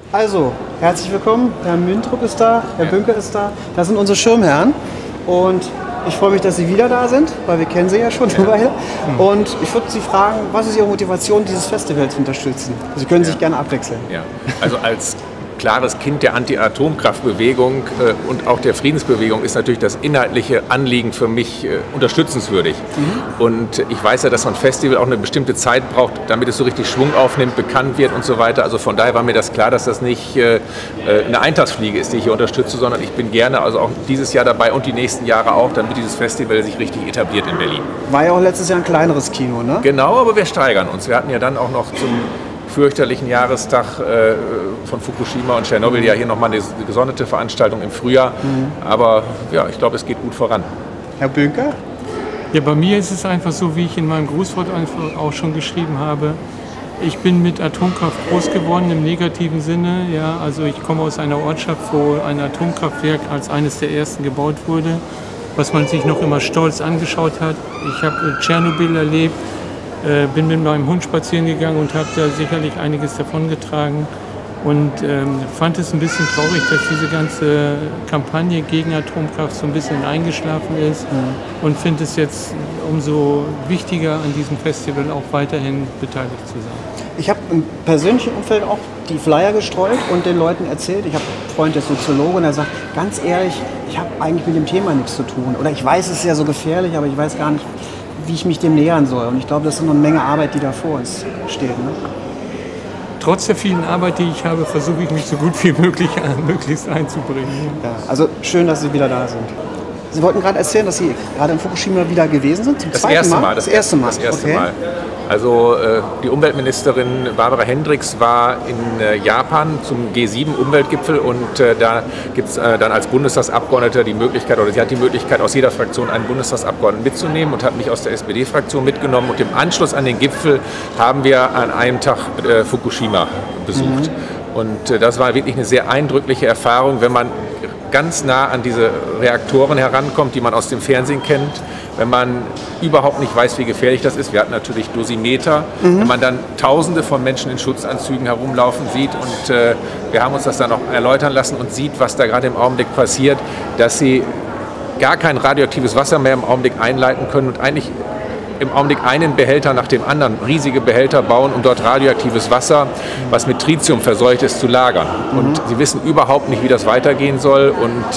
Also, herzlich willkommen. Herr Müntrup ist da, Herr Bünker ist da. Das sind unsere Schirmherren. Und ich freue mich, dass Sie wieder da sind, weil wir kennen Sie ja schon eine Weile. Und ich würde Sie fragen, was ist Ihre Motivation, dieses Festival zu unterstützen? Sie können sich gerne abwechseln. Ja. Also als klares Kind der Anti-Atomkraftbewegung und auch der Friedensbewegung ist natürlich das inhaltliche Anliegen für mich unterstützenswürdig. Und ich weiß ja, dass so ein Festival auch eine bestimmte Zeit braucht, damit es so richtig Schwung aufnimmt, bekannt wird und so weiter. Also von daher war mir das klar, dass das nicht eine Eintagsfliege ist, die ich hier unterstütze, sondern ich bin gerne also auch dieses Jahr dabei und die nächsten Jahre auch, damit dieses Festival sich richtig etschiert in Berlin. War ja auch letztes Jahr ein kleineres Kino, ne? Genau, aber wir steigern uns. Wir hatten ja dann auch noch zum fürchterlichen Jahrestag von Fukushima und Tschernobyl ja hier nochmal eine gesonderte Veranstaltung im Frühjahr. Aber ja, ich glaube, es geht gut voran. Herr Bünker? Ja, bei mir ist es einfach so, wie ich in meinem Grußwort einfach auch schon geschrieben habe. Ich bin mit Atomkraft groß geworden im negativen Sinne. Ja, also ich komme aus einer Ortschaft, wo ein Atomkraftwerk als eines der ersten gebaut wurde, was man sich noch immer stolz angeschaut hat. Ich habe Tschernobyl erlebt. Bin mit meinem Hund spazieren gegangen und habe da sicherlich einiges davongetragen und fand es ein bisschen traurig, dass diese ganze Kampagne gegen Atomkraft so ein bisschen eingeschlafen ist und finde es jetzt umso wichtiger, an diesem Festival auch weiterhin beteiligt zu sein. Ich habe im persönlichen Umfeld auch die Flyer gestreut und den Leuten erzählt. Ich habe einen Freund, der ist Soziologe, und er sagt, ganz ehrlich, ich habe eigentlich mit dem Thema nichts zu tun. Oder ich weiß, es ist ja so gefährlich, aber ich weiß gar nicht, wie ich mich dem nähern soll. Und ich glaube, das ist noch eine Menge Arbeit, die da vor uns steht. Ne? Trotz der vielen Arbeit, die ich habe, versuche ich mich so gut wie möglich möglichst einzubringen. Ja, also schön, dass Sie wieder da sind. Sie wollten gerade erzählen, dass Sie gerade in Fukushima wieder gewesen sind? Zum zweiten Mal? Das erste Mal. Also die Umweltministerin Barbara Hendricks war in Japan zum G7-Umweltgipfel und da gibt es dann als Bundestagsabgeordneter die Möglichkeit, oder sie hat die Möglichkeit, aus jeder Fraktion einen Bundestagsabgeordneten mitzunehmen und hat mich aus der SPD-Fraktion mitgenommen. Und im Anschluss an den Gipfel haben wir an einem Tag Fukushima besucht. Und das war wirklich eine sehr eindrückliche Erfahrung, wenn man ganz nah an diese Reaktoren herankommt, die man aus dem Fernsehen kennt, wenn man überhaupt nicht weiß, wie gefährlich das ist. Wir hatten natürlich Dosimeter, wenn man dann Tausende von Menschen in Schutzanzügen herumlaufen sieht und wir haben uns das dann auch erläutern lassen und sieht, was da gerade im Augenblick passiert, dass sie gar kein radioaktives Wasser mehr im Augenblick einleiten können und eigentlich im Augenblick einen Behälter nach dem anderen, riesige Behälter bauen, um dort radioaktives Wasser, was mit Tritium verseucht ist, zu lagern. Und sie wissen überhaupt nicht, wie das weitergehen soll. Und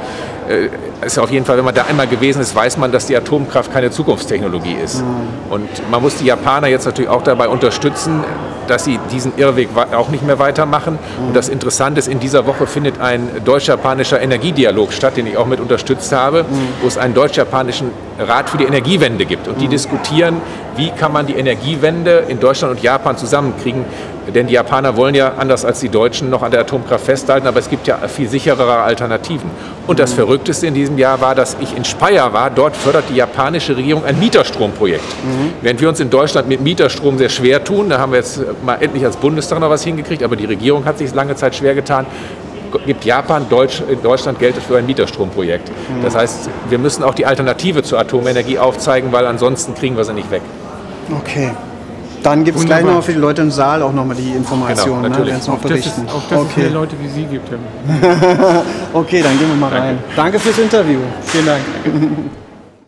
ist auf jeden Fall, wenn man da einmal gewesen ist, weiß man, dass die Atomkraft keine Zukunftstechnologie ist. Und man muss die Japaner jetzt natürlich auch dabei unterstützen, dass sie diesen Irrweg auch nicht mehr weitermachen. Und das Interessante ist, in dieser Woche findet ein deutsch-japanischer Energiedialog statt, den ich auch mit unterstützt habe, wo es einen deutsch-japanischen Rat für die Energiewende gibt. Und die diskutieren, wie kann man die Energiewende in Deutschland und Japan zusammenkriegen. Denn die Japaner wollen ja, anders als die Deutschen, noch an der Atomkraft festhalten, aber es gibt ja viel sicherere Alternativen. Und das Verrückteste in diesem Jahr war, dass ich in Speyer war. Dort fördert die japanische Regierung ein Mieterstromprojekt. Während wir uns in Deutschland mit Mieterstrom sehr schwer tun, da haben wir jetzt mal endlich als Bundestag noch was hingekriegt, aber die Regierung hat sich lange Zeit schwer getan, gibt Japan in Deutschland Geld für ein Mieterstromprojekt. Das heißt, wir müssen auch die Alternative zur Atomenergie aufzeigen, weil ansonsten kriegen wir sie nicht weg. Okay. Dann gibt es gleich noch für die Leute im Saal auch nochmal die Informationen. Genau, natürlich. Ne, noch berichten. Dass es mehr Leute wie Sie gibt. Okay, dann gehen wir mal rein. Danke fürs Interview. Vielen Dank.